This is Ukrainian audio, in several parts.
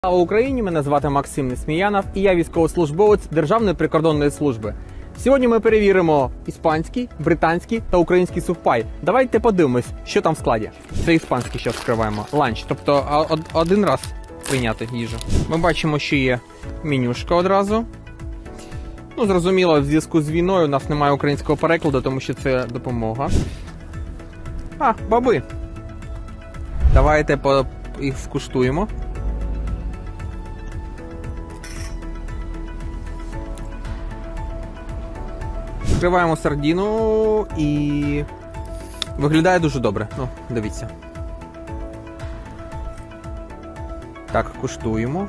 Слава Україні! Мене звати Максим Несміянов і я військовослужбовець Державної прикордонної служби. Сьогодні ми перевіримо іспанський, британський та український сухпай. Давайте подивимось, що там в складі. Це іспанський, що вскриваємо. Ланч, тобто один раз прийняти їжу. Ми бачимо, що є менюшка одразу. Ну, зрозуміло, в зв'язку з війною у нас немає українського перекладу, тому що це допомога. Баби. Давайте їх скуштуємо. Відкриваємо сардіну і виглядає дуже добре. Ну, дивіться. Так, куштуємо.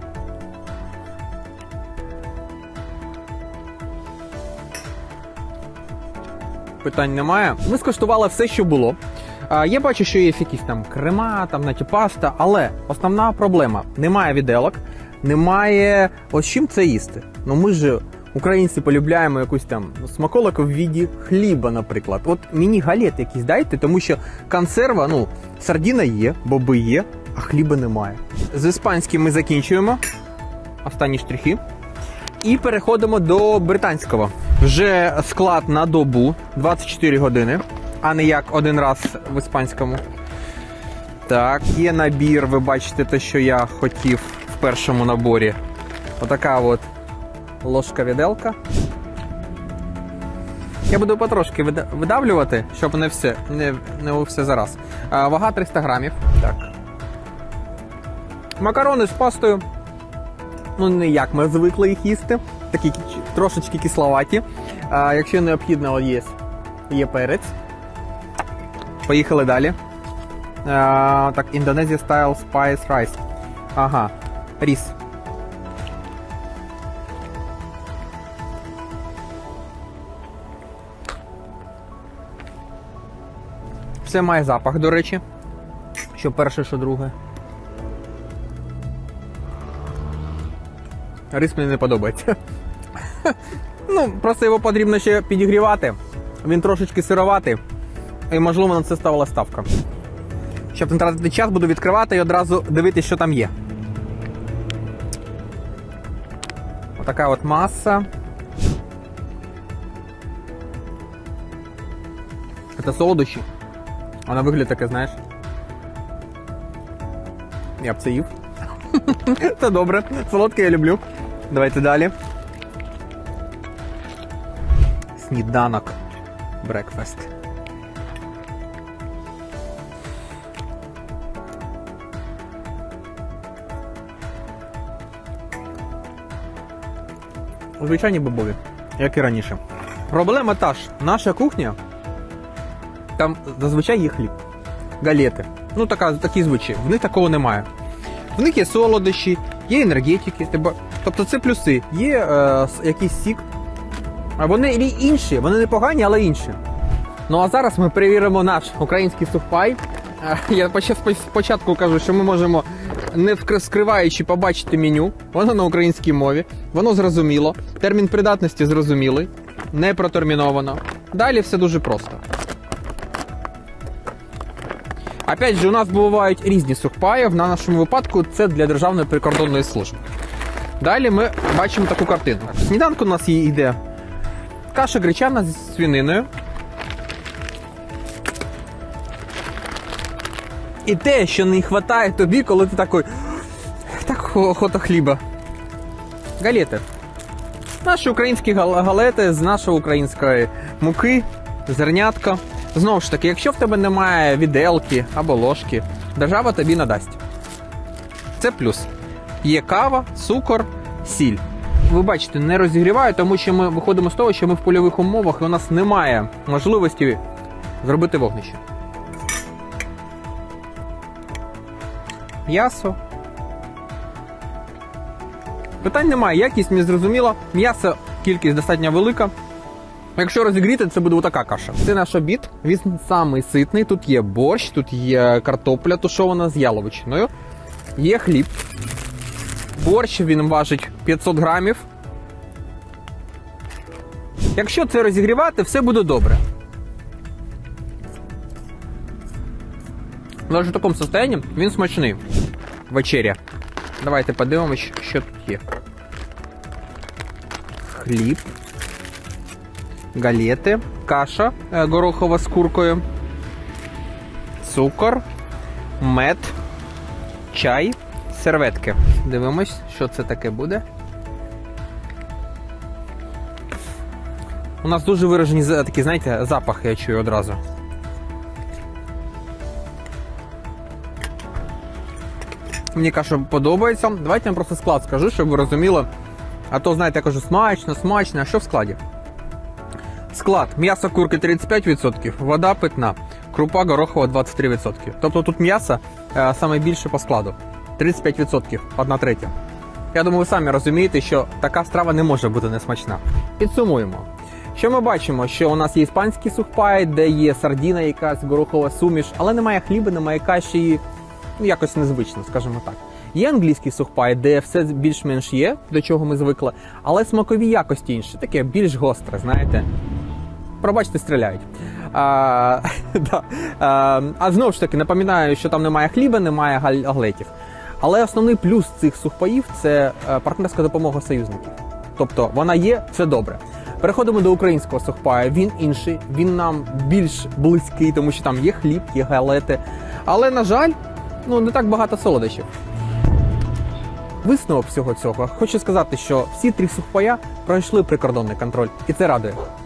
Питань немає. Ми скуштували все, що було. Я бачу, що є якісь там крема, там наче паста, але основна проблема – немає віделок, немає ось чим це їсти. Ну ми ж українці полюбляємо якусь там смаколику в віді хліба, наприклад. От мені галет якийсь дайте, тому що консерва, ну, сардіна є, боби є, а хліба немає. З іспанським ми закінчуємо. Останні штрихи. І переходимо до британського. Вже склад на добу 24 години, а не як один раз в іспанському. Так, є набір, ви бачите те, що я хотів в першому наборі. Отака от ложка-віделка. Я буду потрошки видавлювати, щоб не у все зараз. Вага 300 грамів. Так. Макарони з пастою. Ну, не як ми звикли їх їсти. Такі трошечки кисловаті. Якщо необхідно, є перець. Поїхали далі. Так, Indonesia Style Spice Rice. Ага, ріс. Все має запах, до речі. Що перше, що друге. Рис мені не подобається. Ну, просто його потрібно ще підігрівати. Він трошечки сироватий. І, можливо, на це ставила ставка. Щоб не тратити час, буду відкривати і одразу дивитися, що там є. Отака от маса. Це солодощі. А на вигляд таке, знаєш. Я б це їв. Це добре. Солодке я люблю. Давайте далі. Сніданок. Брекфест. Звичайні бобові, як і раніше. Проблема та ж. Наша кухня, там зазвичай є хліб. Галети. Ну, такі звичаї. В них такого немає. В них є солодощі, є енергетики. Тобто це плюси. Є якийсь сік. Вони інші, вони не погані, але інші. Ну а зараз ми перевіримо наш український сухпай. Я спочатку кажу, що ми можемо, не скриваючи, побачити меню. Воно на українській мові, воно зрозуміло. Термін придатності зрозумілий, не протерміновано. Далі все дуже просто. Опять же, у нас бувають різні сухпаї, в нашому випадку це для Державної прикордонної служби. Далі ми бачимо таку картину. В сніданку у нас йде каша гречана з свининою. І те, що не вистачає тобі, коли ти такий, так охота хліба. Галети. Наші українські галети з нашої української муки, зернятка. Знову ж таки, якщо в тебе немає віделки або ложки, держава тобі надасть. Це плюс. Є кава, цукор, сіль. Ви бачите, не розігріваю, тому що ми виходимо з того, що ми в польових умовах і у нас немає можливості зробити вогнище. М'ясо. Питань немає, якість мені зрозуміла. М'ясо, кількість достатньо велика. Якщо розігріти, це буде отака каша. Це наш обід, він самий ситний. Тут є борщ, тут є картопля тушована з яловичиною. Є хліб. Борщ, він важить 500 грамів. Якщо це розігрівати, все буде добре. Навіть в такому стані він смачний. Вечеря. Давайте подивимось, що тут є. Хліб, галети, каша горохова з куркою, цукор, мед, чай, серветки. Дивимось, що це таке буде. У нас дуже виражені такі, знаєте, запахи, я чую одразу. Мені каша подобається. Давайте я вам просто склад скажу, щоб ви розуміли. А то, знаєте, я кажу, смачно, смачно. А що в складі? Склад. М'ясо курки 35%, вода питна, крупа горохова 23%. Тобто тут м'ясо саме більше по складу. 35%, 1/3. Я думаю, ви самі розумієте, що така страва не може бути несмачна. Підсумуємо. Що ми бачимо? Що у нас є іспанський сухпай, де є сардіна якась, горохова суміш, але немає хліба, немає каші, ну якось незвично, скажімо так. Є англійський сухпай, де все більш-менш є, до чого ми звикли, але якості інші, таке більш гостре, знаєте. Пробачте, стріляють. А знову ж таки, напоминаю, що там немає хліба, немає галетів. Але основний плюс цих сухпаїв – це партнерська допомога союзників. Тобто вона є, це добре. Переходимо до українського сухпаю. Він інший, він нам більш близький, тому що там є хліб, є галети. Але, на жаль, не так багато солодощів. Висновок всього цього. Хочу сказати, що всі 3 сухпая пройшли прикордонний контроль. І це радує.